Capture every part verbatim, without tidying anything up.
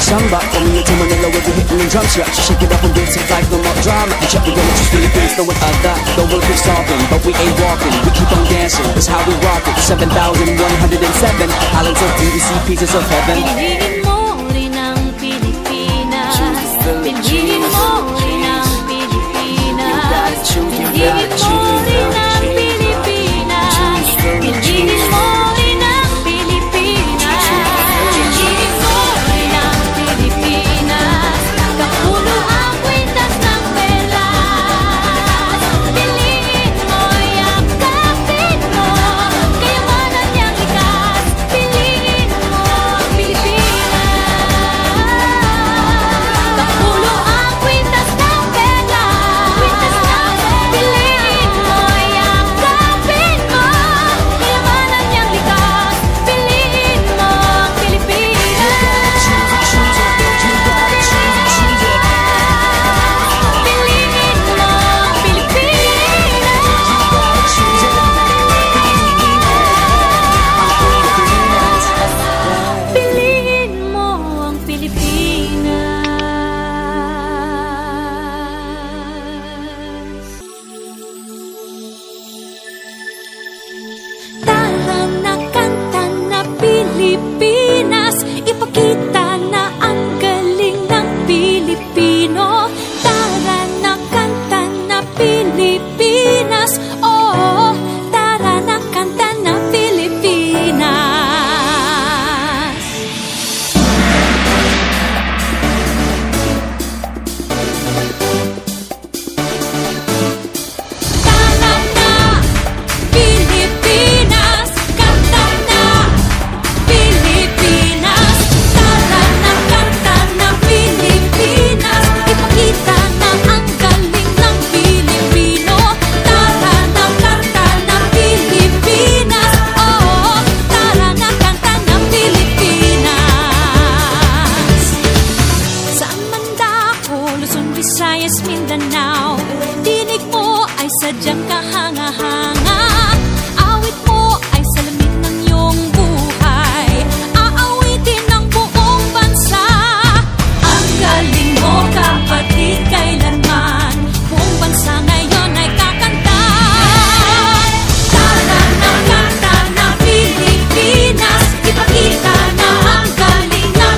samba. Coming into Manila with the hitting and drum scratch. Shake it up and dance it like no more drama. You check the gonna choose Philippines, no one other. The world keeps talking, but we ain't walking. We keep on dancing, that's how we rock it. Seven thousand one hundred and seven islands of D C, pieces of heaven. Piliin mo rin ang Pilipinas. Piliin mo rin ang Pilipinas. Piliin mo rin ang Pilipinas. Piliin mo rin ang Pilipinas. Piliin mo rin ang Pilipinas. Kapulo ang kwintas ng pelas. Piliin mo, yakapin mo, kayamanan niyang likas. Piliin mo ang Pilipinas. Kapulo ang kwintas ng pelas. Piliin mo, yakapin mo, kayamanan niyang likas. Piliin mo ang Pilipinas. Piliin mo ang Pilipinas. Piliin mo ang Pilipinas. Tara na kanta na Pilipinas, ipakita na ang galing ng Pilipino. Tara na kanta na Pilipinas, oo, tara na kanta na Pilipinas. Tara na Pilipinas, kanta na Pilipinas. Tara na kanta na Pilipinas, ipakita na ang galing ng Pilipino. Tara na kanta na Pilipinas, oo, tara na kanta na Pilipinas. Saan man dako, Luzon, Visayas, Mindanao, dinig mo ay sadyang kahanga-hanga. Awit mo ay salamin ng iyong buhay. Aawitin ng buong bansa. Ang galing mo, kapatid, kailanman buong bansa ngayon ay kakanta. Tara na kanta na Pilipinas, ipakita na ang galing ng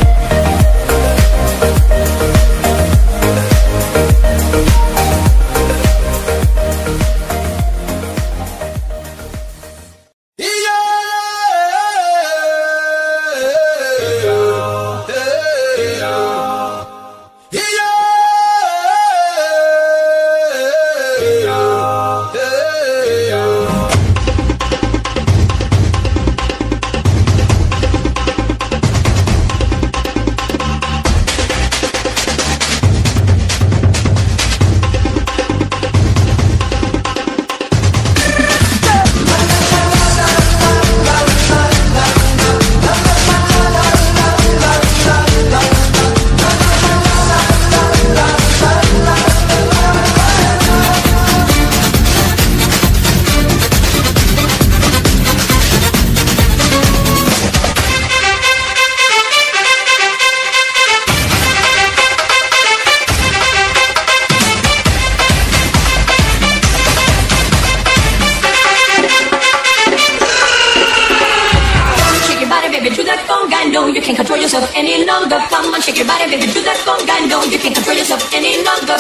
no, you can't control yourself any longer. Come on, shake your body, baby, do that conga. No, you can't control yourself any longer.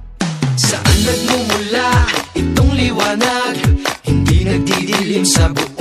Saan nagmumula itong liwanag? Hindi nagdidilim sa buong